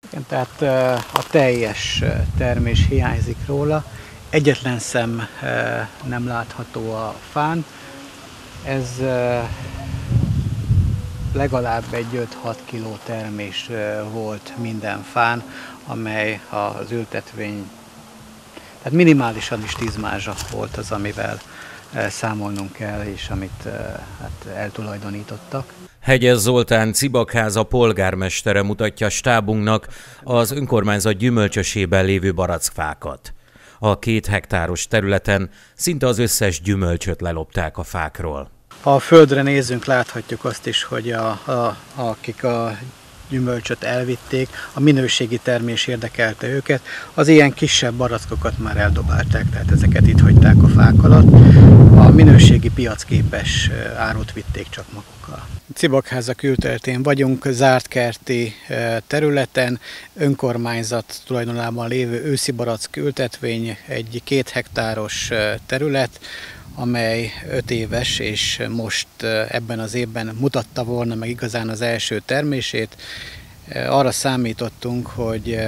Igen, tehát a teljes termés hiányzik róla, egyetlen szem nem látható a fán, ez legalább egy 5-6 kiló termés volt minden fán, amely az ültetvény, tehát minimálisan is 10 mázsa volt az, amivel számolnunk kell, és amit hát eltulajdonítottak. Hegyes Zoltán Cibakháza polgármestere mutatja stábunknak az önkormányzat gyümölcsösében lévő barackfákat. A 2 hektáros területen szinte az összes gyümölcsöt lelopták a fákról. Ha a földre nézzünk, láthatjuk azt is, hogy akik a gyümölcsöt elvitték, a minőségi termés érdekelte őket, az ilyen kisebb barackokat már eldobálták, tehát ezeket itt hagyták a fák alatt. A minőségi piacképes árut vitték csak magukkal. Cibakháza külterületén vagyunk, zárt kerti területen, önkormányzat tulajdonában lévő őszi barack ültetvény, egy 2 hektáros terület, amely 5 éves, és most ebben az évben mutatta volna meg igazán az első termését. Arra számítottunk, hogy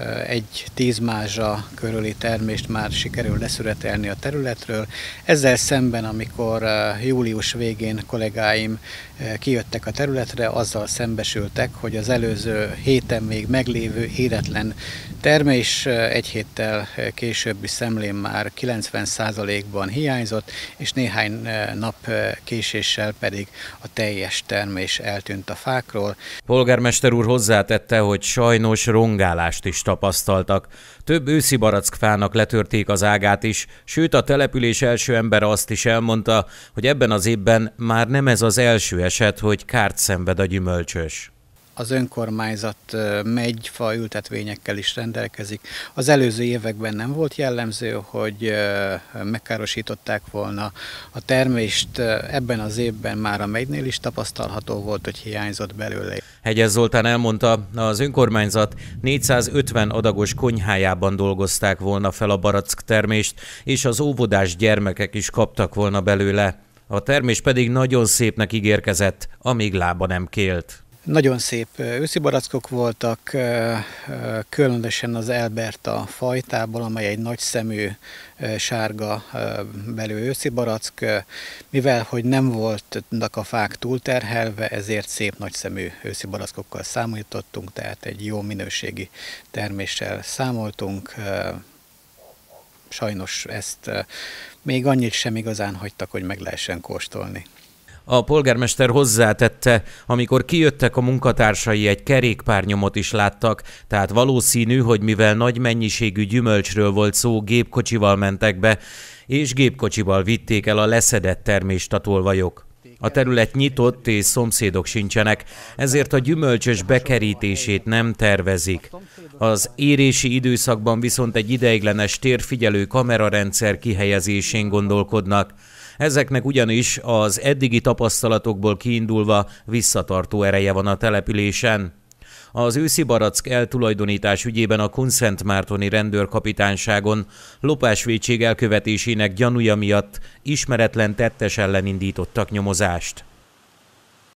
egy 10 mázsa körüli termést már sikerül leszüretelni a területről. Ezzel szemben, amikor július végén kollégáim kijöttek a területre, azzal szembesültek, hogy az előző héten még meglévő éretlen termés egy héttel későbbi szemlén már 90%-ban hiányzott, és néhány nap késéssel pedig a teljes termés eltűnt a fákról. Polgármester úr hozzátette, hogy sajnos rongálást is tapasztaltak. Több őszi barackfának letörték az ágát is, sőt a település első embere azt is elmondta, hogy ebben az évben már nem ez az első eset, hogy kárt szenved a gyümölcsös. Az önkormányzat megyfa ültetvényekkel is rendelkezik. Az előző években nem volt jellemző, hogy megkárosították volna a termést. Ebben az évben már a megynél is tapasztalható volt, hogy hiányzott belőle. Hegyes Zoltán elmondta, az önkormányzat 450 adagos konyhájában dolgozták volna fel a barack termést, és az óvodás gyermekek is kaptak volna belőle. A termés pedig nagyon szépnek ígérkezett, amíg lába nem kélt. Nagyon szép őszi barackok voltak, különösen az Alberta fajtából, amely egy nagyszemű, sárga belő őszi barack. Mivel hogy nem voltak a fák túlterhelve, ezért szép nagyszemű őszi barackokkal számítottunk, tehát egy jó minőségi terméssel számoltunk. Sajnos ezt még annyit sem igazán hagytak, hogy meg lehessen kóstolni. A polgármester hozzátette, amikor kijöttek a munkatársai, egy kerékpárnyomot is láttak, tehát valószínű, hogy mivel nagy mennyiségű gyümölcsről volt szó, gépkocsival mentek be, és gépkocsival vitték el a leszedett termést a tolvajok. A terület nyitott és szomszédok sincsenek, ezért a gyümölcsös bekerítését nem tervezik. Az érési időszakban viszont egy ideiglenes térfigyelő kamerarendszer kihelyezésén gondolkodnak. Ezeknek ugyanis az eddigi tapasztalatokból kiindulva visszatartó ereje van a településen. Az őszi barack eltulajdonítás ügyében a Kunszentmártoni rendőrkapitányságon lopásvétség elkövetésének gyanúja miatt ismeretlen tettes ellen indítottak nyomozást.